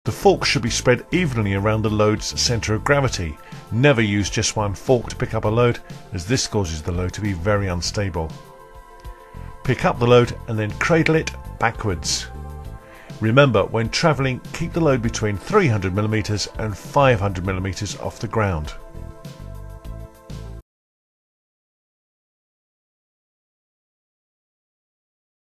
The forks should be spread evenly around the load's centre of gravity. Never use just one fork to pick up a load, as this causes the load to be very unstable. Pick up the load and then cradle it backwards. Remember, when travelling, keep the load between 300mm and 500mm off the ground.